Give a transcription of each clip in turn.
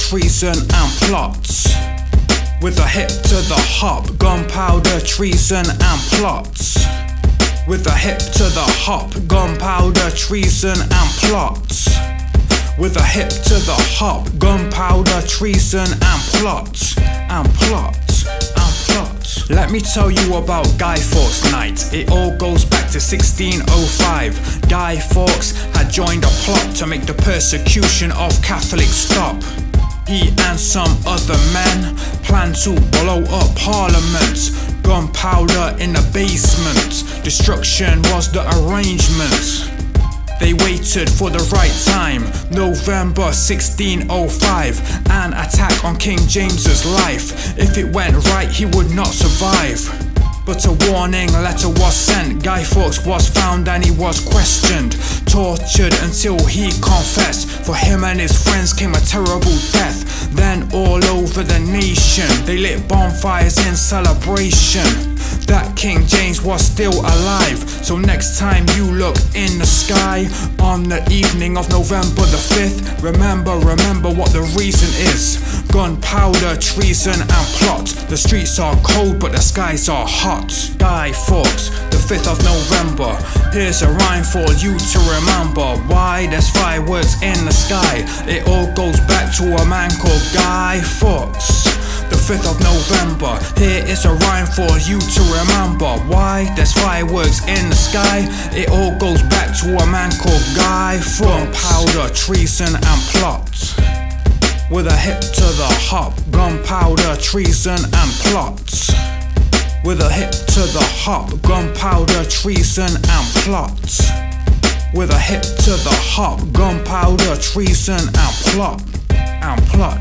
treason and plots. With a hip to the hop, gunpowder, treason and plots. With a hip to the hop, gunpowder, treason and plots. With a hip to the hop, gunpowder, treason and plots. And plots, and plots. Let me tell you about Guy Fawkes' night. It all goes back to 1605. Guy Fawkes had joined a plot to make the persecution of Catholics stop. He and some other men planned to blow up Parliament. Gunpowder in the basement, destruction was the arrangement. They waited for the right time, November 1605, an attack on King James's life. If it went right, he would not survive. But a warning letter was sent. Guy Fawkes was found and he was questioned, tortured until he confessed. For him and his friends came a terrible death. Then all over the nation they lit bonfires in celebration that King James was still alive. So next time you look in the sky on the evening of November the 5th, remember what the reason is. Gunpowder, treason and plot. The streets are cold but the skies are hot. Guy Fawkes, the 5th of November. Here's a rhyme for you to remember. Why there's fireworks in the sky? It all goes back to a man called Guy Fawkes. The 5th of November. Here is a rhyme for you to remember. Why there's fireworks in the sky? It all goes back to a man called Guy Fawkes. Gunpowder, treason and plot. With a hip to the hop, gunpowder, treason and plots. With a hip to the hop, gunpowder, treason and plots. With a hip to the hop, gunpowder, treason and plot. And plot.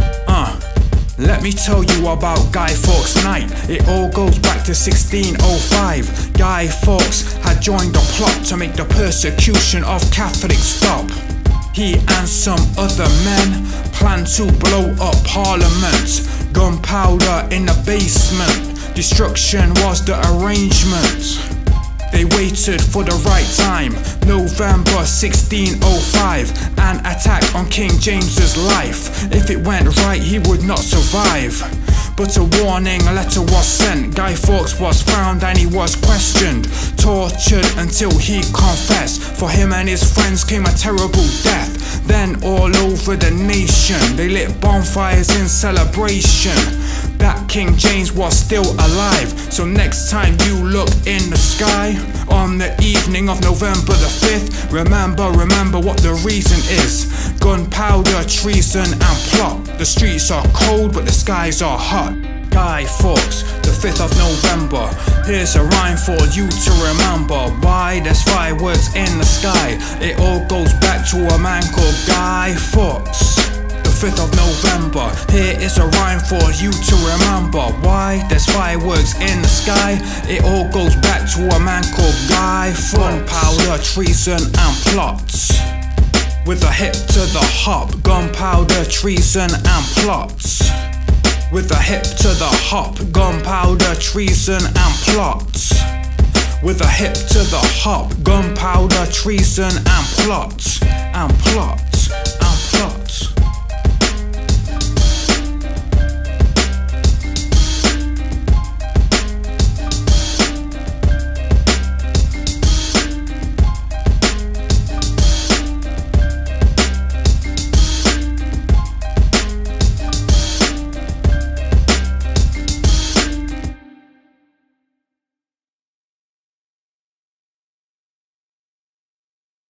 Let me tell you about Guy Fawkes' night. It all goes back to 1605. Guy Fawkes had joined a plot to make the persecution of Catholics stop. He and some other men planned to blow up Parliament. Gunpowder in the basement, destruction was the arrangement. They waited for the right time, November 1605, an attack on King James's life. If it went right, he would not survive. But a warning letter was sent. Guy Fawkes was found and he was questioned, tortured until he confessed. For him and his friends came a terrible death. Then all over the nation they lit bonfires in celebration that King James was still alive. So next time you look in the sky on the evening of November the 5th, remember what the reason is. Gunpowder, treason and plot. The streets are cold but the skies are hot. Guy Fawkes, the 5th of November. Here's a rhyme for you to remember. Why there's fireworks in the sky? It all goes back to a man called Guy Fawkes. The 5th of November. Here is a rhyme for you to remember. Why there's fireworks in the sky? It all goes back to a man called Guy Fawkes. Gunpowder, treason and plots. With a hip to the hop, gunpowder, treason and plots. With a hip to the hop, gunpowder, treason and plots. With a hip to the hop, gunpowder, treason and plots. And plots, and plots.